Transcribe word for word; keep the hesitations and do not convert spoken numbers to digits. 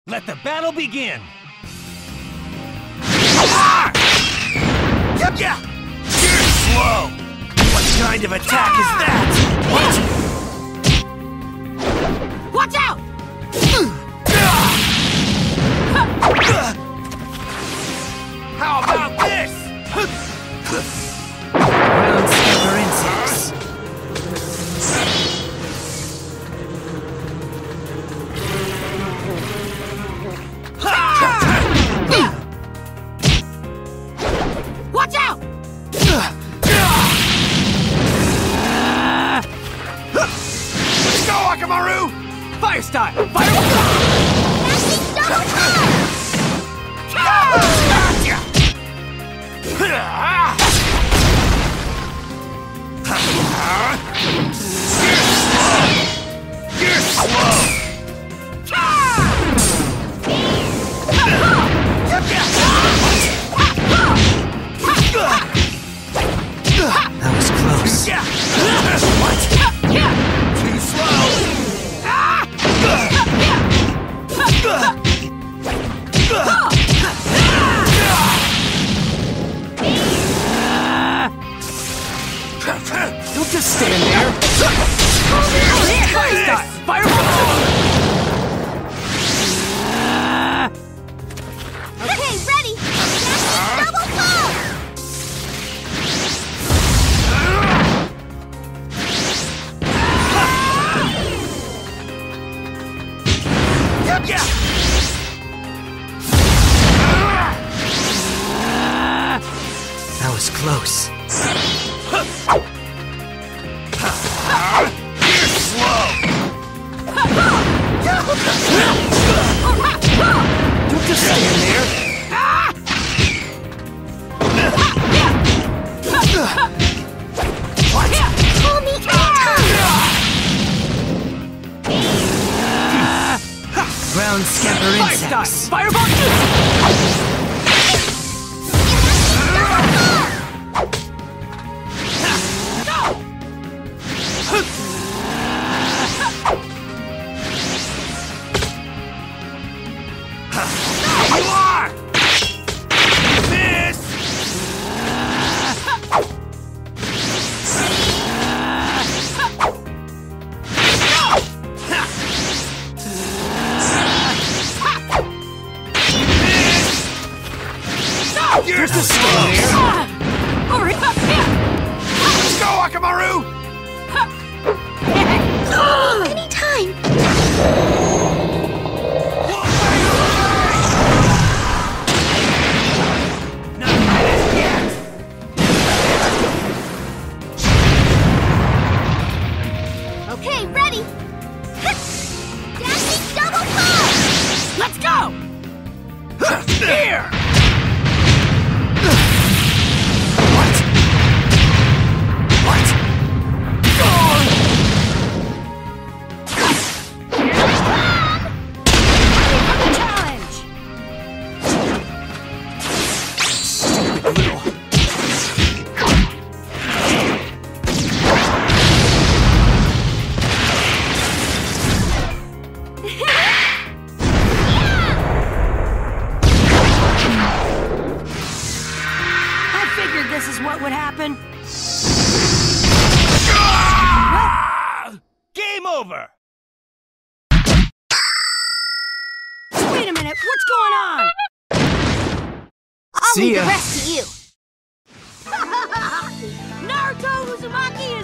Let the battle begin! Ah! Yeah! You're slow! What kind of attack is that? What? Watch out! How about this? Ground stepper insects. Watch out! Let's go, Akamaru! Fire style! Fire! That's double fire! Gotcha! You're slow! That was close. What? Too slow! Don't just stand there! Fire style! Fire! Okay, ready! Double fall! Yeah! That was close. You're slow! Don't just stand there! What? Call me anytime! Ground scamper Fire style! insects. Fireball! You are! Miss! You're Just slow! stand there! Hurry up here! Let's go, Akamaru! Anytime! Not finished yet! Okay, ready! Dashing double fall! Let's go! Here! What? Challenge! Stupid little... I figured this is what would happen. Game over! Wait a minute, what's going on? I'll See leave ya. the rest to you. Naruto Uzumaki